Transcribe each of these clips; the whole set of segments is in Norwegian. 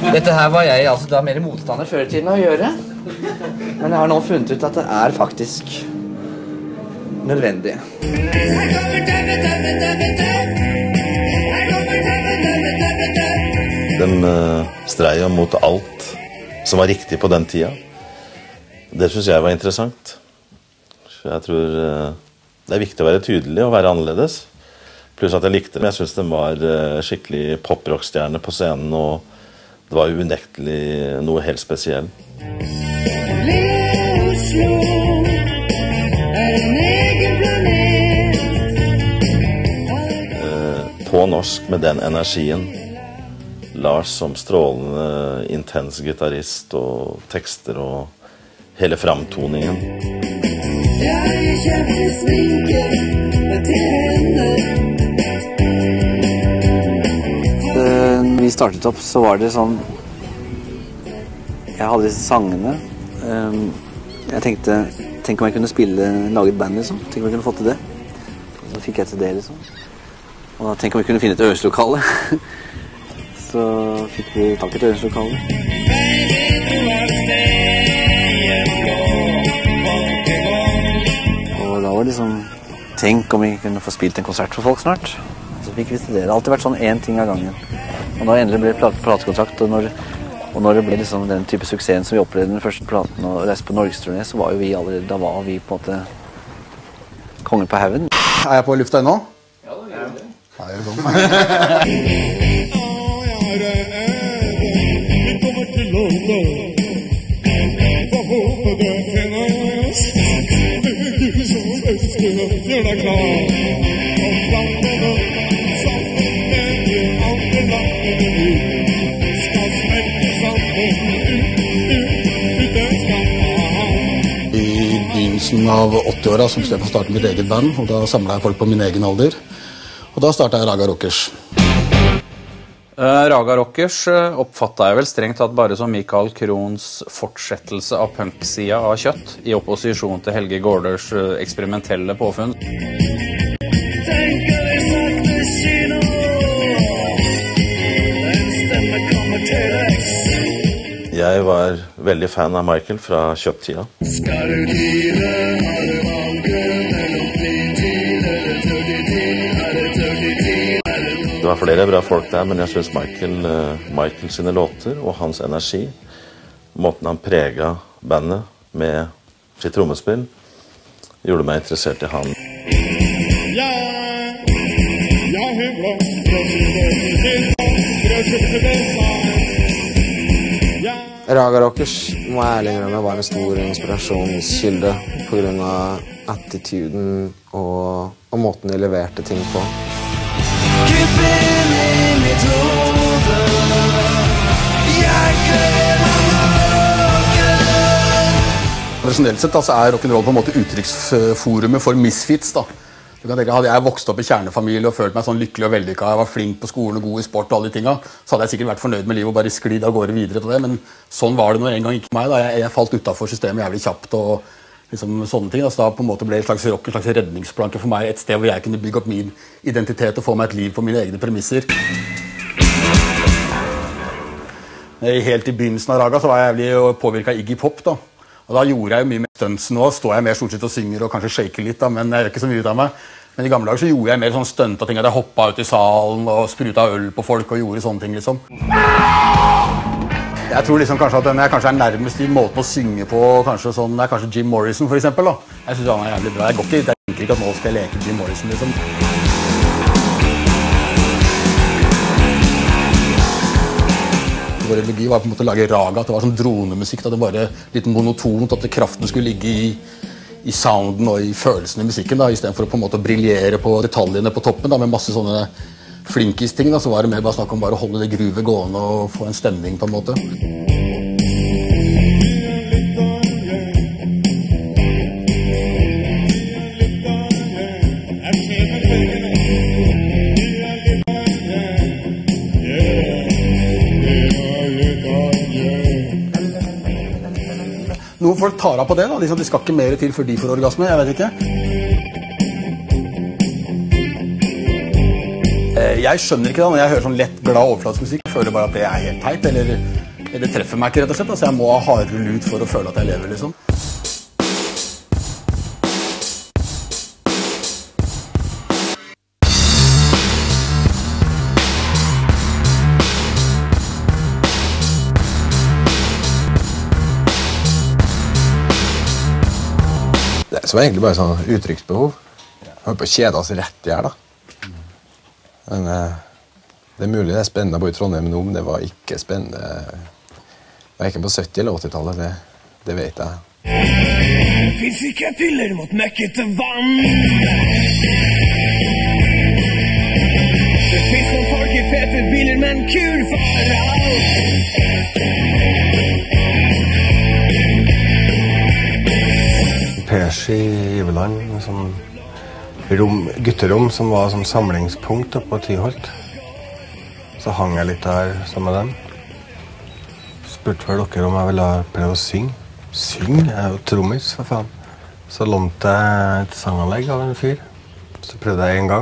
Dette her var jeg altså da mer motstander før i tiden å gjøre. Men jeg har nå funnet ut at det er faktisk nødvendig. Den streia mot alt som var riktig på den tida, det synes jeg var interessant. Jeg tror det er viktig å være tydelig og være annerledes. Pluss at jeg likte det. Jeg synes den var skikkelig poprockstjerne på scenen, og det var unektelig noe helt spesielt. På norsk med den energien. Lars som strålende, intens gitarist og tekster og hele framtoningen. Når vi startet opp så var det sånn, jeg hadde disse sangene, jeg tenkte, tenk om jeg kunne lage et band liksom, tenk om jeg kunne få til det. Så fikk jeg til det liksom. Og tenk om vi kunne finne et øvelseslokale. Så fikk vi tak i et øvelseslokale. Og da var det liksom, tenk om vi kunne få spilt en konsert for folk snart. Så fikk vi til det. Det har alltid vært sånn en ting av gangen. Og da endelig ble det platekontrakt, og når det ble liksom den type suksessen som vi opplevde den første platen og reiste på Norgesturné, så var jo vi allerede, da var vi på en måte kongen på haugen. Er jeg på lufta ennå? Ja, det er det. Ja, jeg gjør det. I begynnelsen av 80-åra så skulle jeg få starte mitt eget band, og da samlet jeg folk på min egen alder. Og da startet jeg Raga Rockers. Raga Rockers oppfattet jeg vel strengt tatt bare som Mikael Krons fortsettelse av punksida av Kjøtt, i opposisjon til Helge Gårders eksperimentelle påfunn. Jeg var veldig fan av Michael fra Kjøtt-tida. Det var flere bra folk der, men jeg synes Michael sine låter og hans energi, måten han preget bandet med sitt trommespill, gjorde meg interessert i han. Raga Rockers må jeg ærlig innrømme var en stor inspirasjonskilde på grunn av attituden og måten de leverte ting på. Tradisjonelt sett så er rock'n'roll på en måte uttrykksforumet for misfits. Da. Du kan tenke, hadde jeg vokst opp i kjernefamilie og følt meg sånn lykkelig og vellykket, jeg var flink på skolen og god i sport og alle de tingene, så hadde jeg sikkert vært fornøyd med livet og bare sklidd av gårde videre til det. Men sånn var det nå en gang ikke meg. Da. Jeg falt utenfor systemet jævlig kjapt og liksom sånne ting. Så da på en måte ble det en slags redningsplanke for meg, et sted hvor jeg kunne bygge opp min identitet og få meg et liv på mine egne premisser. Helt i begynnelsen av Raga så var jeg jævlig påvirket av Iggy Pop da. Og da gjorde jeg jo mye mer stunts nå, står jeg mer stort sett og synger og kanskje shaker litt da, men jeg gjør ikke så mye ut av meg. Men i gamle dager så gjorde jeg mer sånn stunt og ting, at jeg hoppet ut i salen og sprutet øl på folk og gjorde sånne ting liksom. Jeg tror liksom kanskje at jeg kanskje er nærmest i måten å synge på, kanskje sånn, det er kanskje Jim Morrison for eksempel da. Jeg synes han er jævlig bra, jeg tenker ikke at nå skal jeg leke Jim Morrison liksom. Vår ideologi var på en måte å lage raga, at det var sånn dronemusikk, at det var litt monotont, at kraften skulle ligge i sounden og i følelsen i musikken, da, i stedet for å på en måte briljere på detaljene på toppen, da, med masse sånne flinkis-ting, da, så var det mer bare snakk om bare å holde det gruvet gående og få en stemning på en måte. Noen folk tar av på det da, de skal ikke mer til før de får orgasme, jeg vet ikke. Jeg skjønner ikke det når jeg hører sånn lett, glad overflatsmusikk. Jeg føler bare at det er helt teit, eller det treffer meg ikke rett og slett. Altså, jeg må ha hardere lut for å føle at jeg lever, liksom. Det var egentlig bare sånn uttrykksbehov. Jeg holdt på å kjede oss rett i her, da. Men det er mulig det er spennende å bo i Trondheim nå, men det var ikke spennende. Det var ikke på 70- eller 80-tallet, det vet jeg. Finns ikke piller mot møkkete vann. Det finns noen folk i fete biler, men kul for alt. Persi i Iveland, med sånn gutterom som var som samlingspunkt oppe på Tyholt. Så hang jeg litt der sammen med dem. Spurte vel dere om jeg ville prøve å synge. Synge? Jeg er jo trommis, for faen. Så lånte jeg et sanganlegg av en fyr. Så prøvde jeg en gang.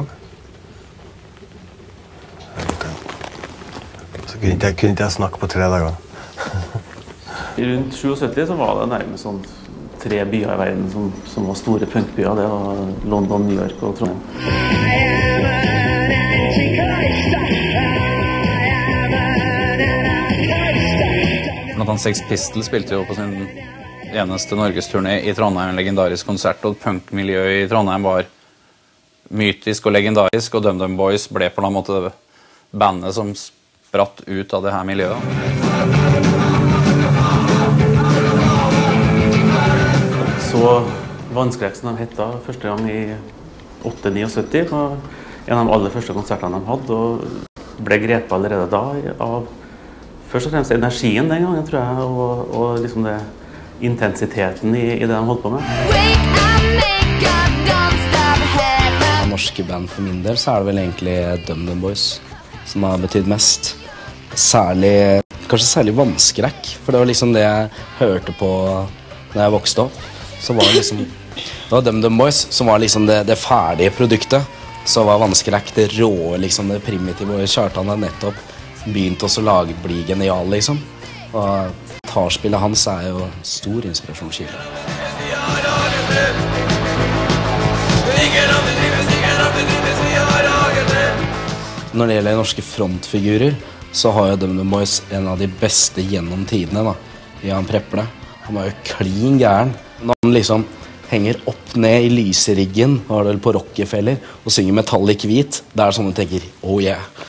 Så kunne ikke jeg snakke på 3 dager. Rundt 77 så var det nærmest sånn 3 byer i verden som var store punkbyer. Det var London, New York og Trondheim. Blant annet Sex Pistols spilte jo på sin eneste norgesturné i Trondheim, en legendarisk konsert, og punkmiljøet i Trondheim var mytisk og legendarisk, og DumDum Boys ble på en måte bandet som spratt ut av det her miljøet. Så Vannskrekk som de hette første gang i 8-79, var en av de aller første konsertene de hadde, og ble grepet allerede da av først og fremst energien den gangen, tror jeg, og liksom det intensiteten i det de holdt på med. Av norske band for min del så er det vel egentlig DumDum Boys som har betydd mest. Kanskje særlig Vannskrekk, for det var liksom det jeg hørte på når jeg vokste opp. Så var det liksom, det var DumDum Boys som var liksom det ferdige produktet. Så var Vannskrekk det råe, liksom det primitive, og Kjartan hadde nettopp begynt også å bli genial, liksom. Og gitarspillet hans er jo stor inspirasjonskilde. Når det gjelder norske frontfigurer, så har jo DumDum Boys en av de beste gjennom tidene, da. Jan Preple. Han var jo klin gæren. Når han liksom henger opp ned i lyseriggen, var det vel på Rockefeller, og synger Metallic hvit, det er sånn du tenker, oh yeah.